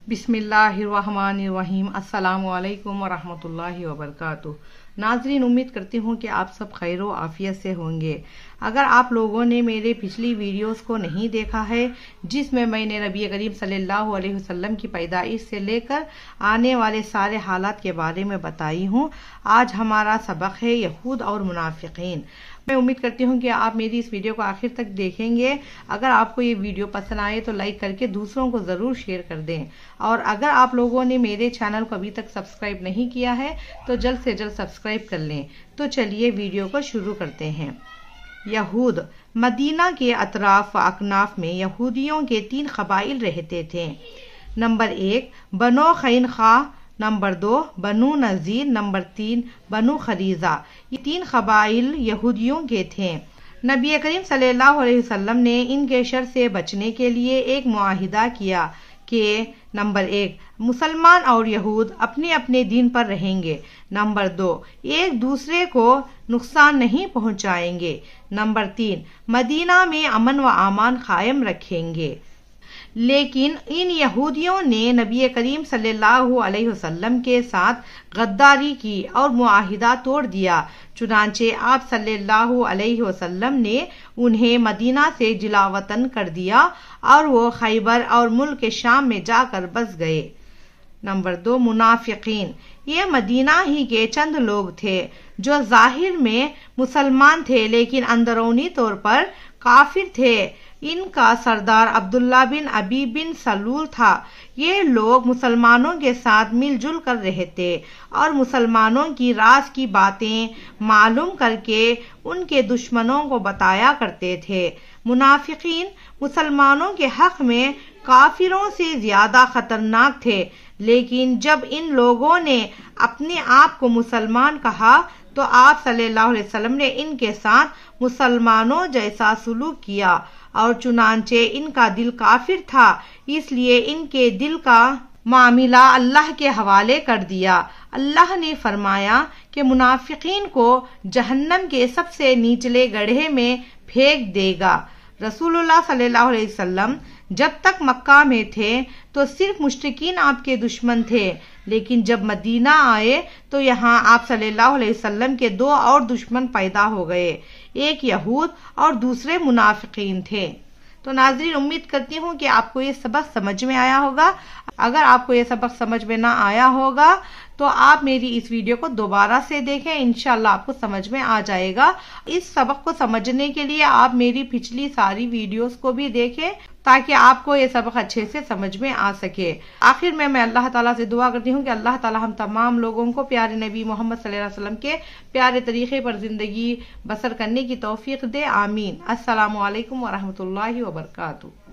بسم اللہ الرحمن الرحیم۔ السلام علیکم ورحمۃ اللہ وبرکاتہ۔ ناظرین، امید کرتی ہوں کہ آپ سب خیر و عافیت سے ہوں گے۔ اگر آپ لوگوں نے میرے پچھلی ویڈیوز کو نہیں دیکھا ہے جس میں نے نبی کریم صلی اللہ علیہ وسلم کی پیدائش سے لے کر آنے والے سارے حالات کے بارے میں بتائی ہوں، آج ہمارا سبق ہے یہود اور منافقین۔ میں امید کرتی ہوں کہ آپ میری اس ویڈیو کو آخر تک دیکھیں گے۔ اگر آپ کو یہ ویڈیو پسند آئے تو لائک کر کے دوسروں کو ضرور شیئر کر دیں، اور اگر آپ لوگوں نے میرے چینل کو ابھی تک سبسکرائب نہیں کیا ہے تو جلد سے جلد سبسکرائب کر لیں۔ تو چلیے ویڈیو کو شروع کرتے ہیں۔ یہود مدینہ کے اطراف و اکناف میں یہودیوں کے 3 قبائل رہتے تھے۔ نمبر 1 بنو قینقاع، نمبر 2 بنو نذیر، نمبر 3 بنو قریظہ۔ یہ 3 قبائل یہودیوں کے تھے۔ نبی کریم صلی اللہ علیہ وسلم نے ان کے شر سے بچنے کے لیے ایک معاہدہ کیا کہ نمبر 1 مسلمان اور یہود اپنے اپنے دین پر رہیں گے، نمبر 2 ایک دوسرے کو نقصان نہیں پہنچائیں گے، نمبر 3 مدینہ میں امن و امان قائم رکھیں گے۔ لیکن ان یہودیوں نے نبی کریم صلی اللہ علیہ وسلم کے ساتھ غداری کی اور معاہدہ توڑ دیا، چنانچہ آپ صلی اللہ علیہ وسلم نے انہیں مدینہ سے جلا وطن کر دیا اور وہ خیبر اور ملک شام میں جا کر بس گئے۔ نمبر 2 منافقین۔ یہ مدینہ ہی کے چند لوگ تھے جو ظاہر میں مسلمان تھے لیکن اندرونی طور پر کافر تھے۔ ان کا سردار عبداللہ بن ابی بن سلول تھا۔ یہ لوگ مسلمانوں کے ساتھ مل جل کر رہتے اور مسلمانوں کی راز کی باتیں معلوم کر کے ان کے دشمنوں کو بتایا کرتے تھے۔ منافقین مسلمانوں کے حق میں کافروں سے زیادہ خطرناک تھے، لیکن جب ان لوگوں نے اپنے آپ کو مسلمان کہا تو آپ صلی اللہ علیہ وسلم نے ان کے ساتھ مسلمانوں جیسا سلوک کیا، اور چنانچہ ان کا دل کافر تھا، اس لیے ان کے دل کا معاملہ اللہ کے حوالے کر دیا۔ اللہ نے فرمایا کہ منافقین کو جہنم کے سب سے نچلے گڑھے میں پھینک دے گا۔ رسول اللہ صلی اللہ علیہ وسلم جب تک مکہ میں تھے تو صرف مشرکین آپ کے دشمن تھے، لیکن جب مدینہ آئے تو یہاں آپ صلی اللہ علیہ وسلم کے 2 اور دشمن پیدا ہو گئے، ایک یہود اور دوسرے منافقین تھے۔ تو ناظرین، امید کرتی ہوں کہ آپ کو یہ سبق سمجھ میں آیا ہوگا۔ اگر آپ کو یہ سبق سمجھ میں نہ آیا ہوگا تو آپ میری اس ویڈیو کو دوبارہ سے دیکھیں، انشاءاللہ آپ کو سمجھ میں آ جائے گا۔ اس سبق کو سمجھنے کے لیے آپ میری پچھلی ساری ویڈیوز کو بھی دیکھیں تاکہ آپ کو یہ سبق اچھے سے سمجھ میں آ سکے۔ آخر میں اللہ تعالیٰ سے دعا کرتی ہوں کہ اللہ تعالیٰ ہم تمام لوگوں کو پیارے نبی محمد صلی اللہ علیہ وسلم کے پیارے طریقے پر زندگی بسر کرنے کی توفیق دے، آمین۔ السلام علیکم ورحمۃ اللہ وبرکاتہ۔